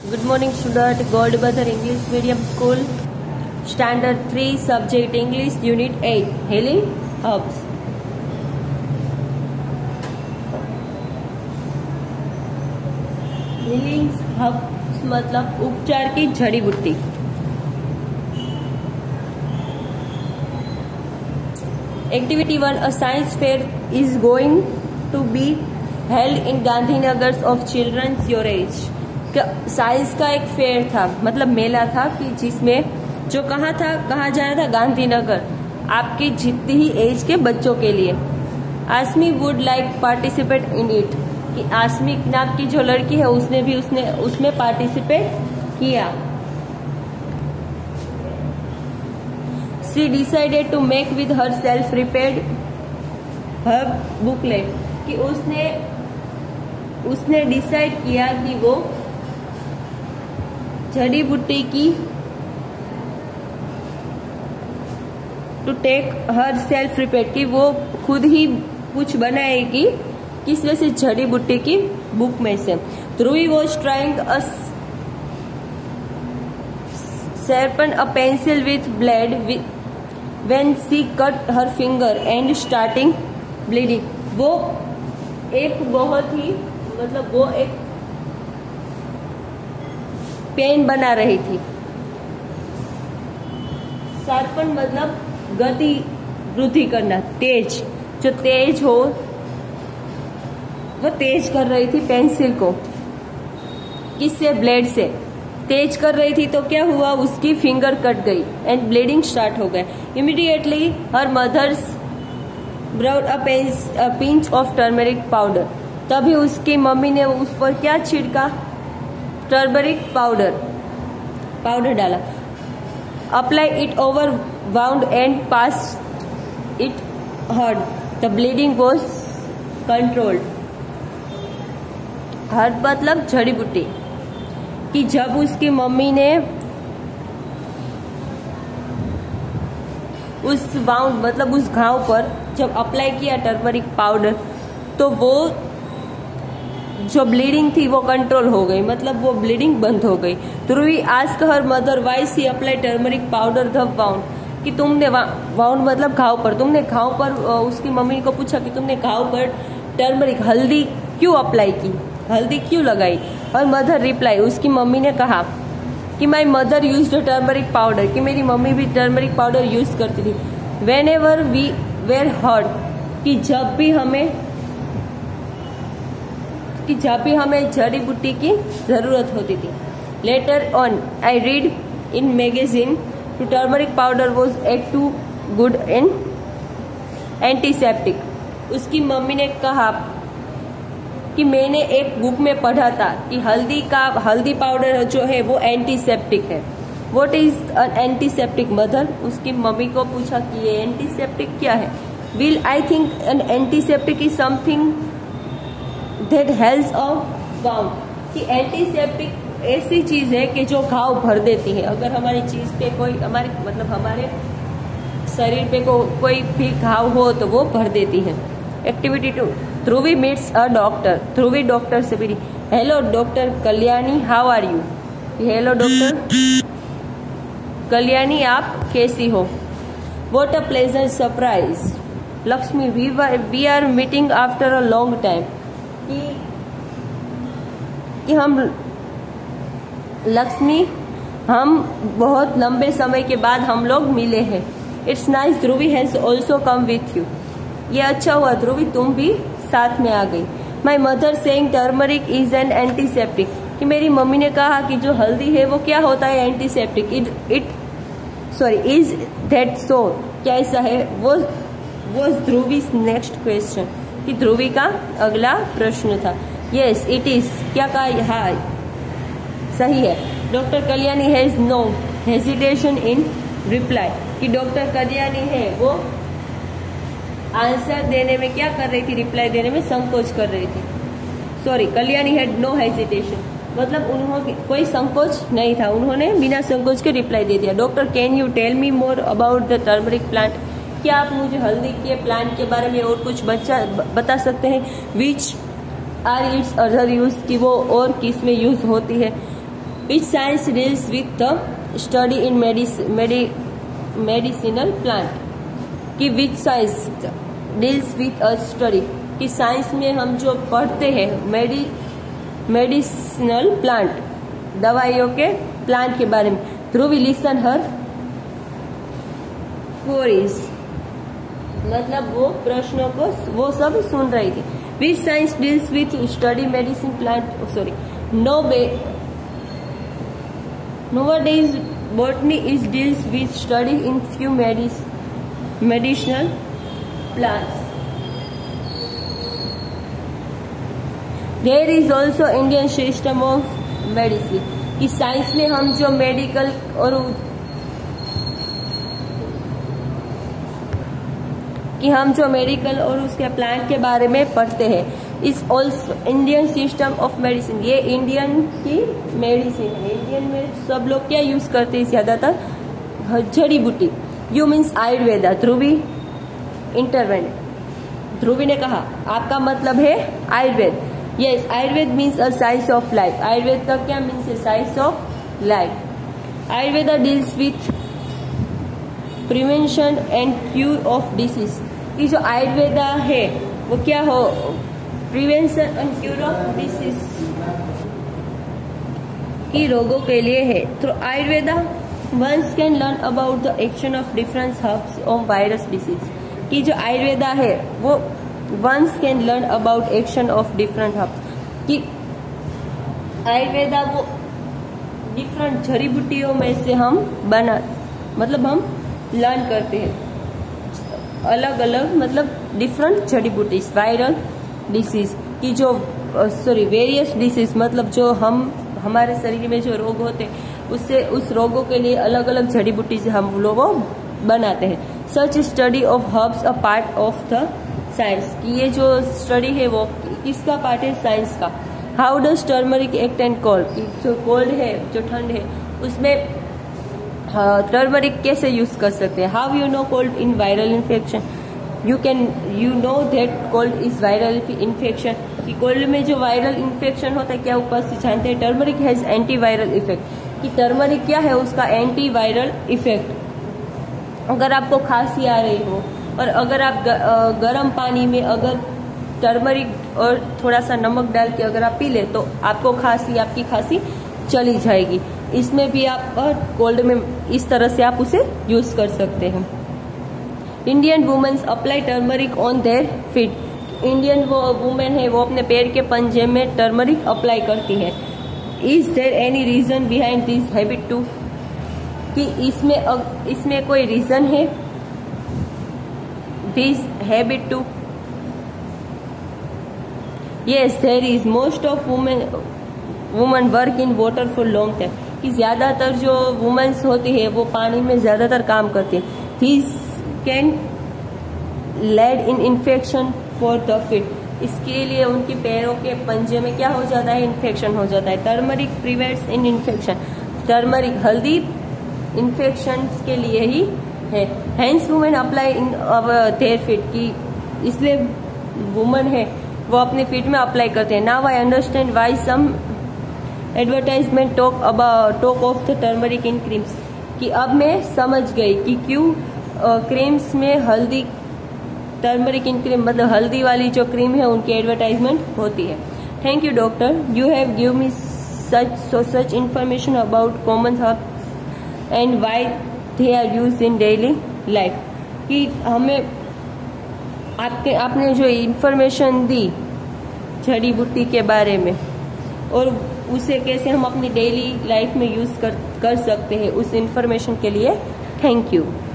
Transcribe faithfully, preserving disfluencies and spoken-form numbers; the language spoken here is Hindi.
Good morning, student. Goldbather English Medium School, Standard three, Subject English, Unit eight, Healing Herbs. Healing Herbs मतलब उपचार की जड़ी बूटी. Activity one, a science fair is going to be held in Gandhinagar of children's your age. Science का एक फेयर था, मतलब मेला था कि जिसमें जो कहाँ था कहाँ जाना था, गांधीनगर, आपकी जितनी ही एज के बच्चों के लिए. Asmi would like participate in it, कि आसमी नाम की जो लड़की है उसने भी उसने उसमें पार्टिसिपेट किया. She decided to make with herself repaired her booklet, कि उसने उसने डिसाइड किया कि वो जड़ी बूटी की to take herself repair, की वो खुद ही कुछ बनाएगी. किस वजह से? जड़ी बूटी की बुक में से. Dhruvi was trying a sharpen a pencil with blade when she cut her finger and starting bleeding. वो एक बहुत ही मतलब वो एक पेन बना रही थी. शार्पन मतलब गति वृद्धि करना, तेज, जो तेज हो वो तेज कर रही थी पेंसिल को. किससे? ब्लेड से तेज कर रही थी. तो क्या हुआ? उसकी फिंगर कट गई एंड ब्लीडिंग स्टार्ट हो गया. Immediately her mother's brought a pinch of turmeric powder. तभी उसकी मम्मी ने उस पर क्या छिड़का? टर्मरिक पाउडर पाउडर डाला. Apply it over wound and pass it herb. The bleeding was controlled. Herb मतलब जड़ी बूटी. कि जब उसकी मम्मी ने उस वाउंड मतलब उस घाव पर जब अप्लाई किया टर्मरिक पाउडर, तो वो जो ब्लीडिंग थी वो कंट्रोल हो गई, मतलब वो ब्लीडिंग बंद हो गई. Dhruvi asked her mother why she apply turmeric powder the wound, कि तुमने वाउंड मतलब घाव पर, तुमने घाव पर उसकी मम्मी को पूछा कि तुमने घाव पर टर्मरिक हल्दी क्यों अप्लाई की, हल्दी क्यों लगाई. और मदर रिप्लाई, उसकी मम्मी ने कहा कि my mother use turmeric powder, कि मेरी मम्मी भी टर्मरिक पाउडर यूज करती थी. Whenever we were hurt, कि जब भी हमें कि जब भी हमें जड़ी बूटी की जरूरत होती थी. Later on I read in magazine to turmeric powder was एक टू गुड एंड एंटीसेप्टिक. उसकी मम्मी ने कहा कि मैंने एक बुक में पढ़ा था कि हल्दी का हल्दी पाउडर जो है वो एंटीसेप्टिक है. What is an antiseptic mother? उसकी मम्मी को पूछा कि ये एंटीसेप्टिक क्या है. Well I think an antiseptic is something that helps a wound, कि एंटीसेप्टिक ऐसी चीज है कि जो घाव भर देती है. अगर हमारी चीज पे कोई हमारे मतलब हमारे शरीर पे को, कोई भी घाव हो तो वो भर देती है. Activity two, Dhruvi meets a doctor. Dhruvi doctor से मिली. Hello doctor Kalyani, how are you? Hello doctor Kalyani, आप कैसी हो? What a pleasant surprise. Lakshmi, we we are meeting after a long time, कि कि हम लक्ष्मी हम बहुत लंबे समय के बाद हम लोग मिले हैं. It's nice Dhruvi has also come with you. ये अच्छा हुआ ध्रुवी तुम भी साथ में आ गई. My mother saying turmeric is an antiseptic, कि मेरी मम्मी ने कहा कि जो हल्दी है वो क्या होता है? Antiseptic. It it sorry is that so, क्या ऐसा है? वो वो ध्रुवी नेक्स्ट क्वेश्चन, कि ध्रुवी का अगला प्रश्न था. यस इट इज, क्या कहा? हाँ सही है. Doctor Kalyani has no hesitation in reply, कि डॉक्टर कल्याणी है वो आंसर देने में क्या कर रही थी? रिप्लाई देने में संकोच कर रही थी. Sorry, Kalyani had no hesitation, मतलब उन्होंने कोई संकोच नहीं था, उन्होंने बिना संकोच के रिप्लाई दे दिया. Doctor can you tell me more about the turmeric plant, क्या आप मुझे हल्दी के प्लांट के बारे में और कुछ बच्चा बता सकते हैं? Which are its other use, की वो और किस में यूज होती है? Which science deals with the study in medicinal plant, कि which science deals with a study, कि साइंस में हम जो पढ़ते हैं मेडि मेडिसिनल प्लांट, दवाइयों के प्लांट के बारे में। ध्रुवी लिसन हर क्वेरीज, मतलब वो प्रश्नों को वो सब सुन रही थी। Which science deals with study medicine plant, sorry no बे nowadays botany is deals with study in few medis medicinal plants. There is also Indian system of medicine, कि साइंस में हम जो मेडिकल और कि हम जो मेडिकल और उसके प्लांट के बारे में पढ़ते हैं, is also Indian system of medicine, ये इंडियन की मेडिसिन है। इंडियन में सब लोग क्या यूज करते हैं ज्यादातर, जड़ी बूटी। You means Ayurveda, Dhruvi intervened. Dhruvi ने कहा आपका मतलब है Ayurveda. Yes, Ayurveda means a science of life. Ayurveda का क्या मीन्स है, science of life. Ayurveda deals with prevention and cure of disease, कि जो आयुर्वेदा है वो क्या हो, prevention and cure of disease की रोगों के लिए है। तो Ayurveda once can learn about the action of different herbs on virus disease, कि जो आयुर्वेदा है वो once can learn about action of different herbs, कि आयुर्वेदा वो डिफरेंट जड़ी बूटियों में से हम बना मतलब हम लर्न करते हैं अलग अलग, मतलब डिफरेंट जड़ी बूटीज। वायरल डिसीज की जो सॉरी वेरियस डिसीज, मतलब जो हम हमारे शरीर में जो रोग होते हैं उससे उस रोगों के लिए अलग अलग जड़ी बूटी से हम लोगों बनाते हैं। Such study of herbs a part of the science, की ये जो स्टडी है वो किसका पार्ट है, साइंस का। How does turmeric act and cold, जो कोल्ड है जो ठंड है उसमें टर्मरिक uh, कैसे यूज कर सकते हैं। How you know cold in viral infection, you can you know that cold is viral infection, कि कोल्ड में जो वायरल इन्फेक्शन होता है क्या उपस्थित जानते हैं। Turmeric has antiviral effect, कि टर्मरिक क्या है, उसका एंटी वायरल इफेक्ट। अगर आपको खांसी आ रही हो और अगर आप गर्म पानी में अगर टर्मरिक और थोड़ा सा नमक डाल के अगर आप पी ले तो आपको खांसी आपकी खांसी चली जाएगी। इसमें भी आप कोल्ड में इस तरह से आप उसे यूज कर सकते हैं। Indian womens apply turmeric on their feet, Indian वो वुमेन है वो अपने पैर के पंजे में टर्मरिक अप्लाई करती है। Is there any reason behind this habit too, कि इसमें इसमें कोई रीजन है this habit too. Yes there is, most of women women work in water for long time, कि ज्यादातर जो वुमेन्स होती है वो पानी में ज्यादातर काम करती है। This can lead in infection for the feet, इसके लिए उनके पैरों के पंजे में क्या हो जाता है, इन्फेक्शन हो जाता है। Turmeric prevents in infection, turmeric हल्दी इन्फेक्शन के लिए ही है। Hence women apply in their feet, की इसलिए वुमेन है वो अपने फीट में अप्लाई करते हैं। Now I understand why some advertisement talk about talk of the turmeric in creams, कि अब मैं समझ गई कि क्यों क्रीम्स में हल्दी टर्मरिक इन क्रीम मतलब हल्दी वाली जो क्रीम है उनकी एडवर्टाइजमेंट होती है। Thank you doctor, you have give me such so such information about common herbs and why they are used in daily life, कि हमें आपके आपने जो इंफॉर्मेशन दी जड़ी बूटी के बारे में और उसे कैसे हम अपनी डेली लाइफ में यूज कर कर सकते हैं, उस इंफॉर्मेशन के लिए थैंक यू।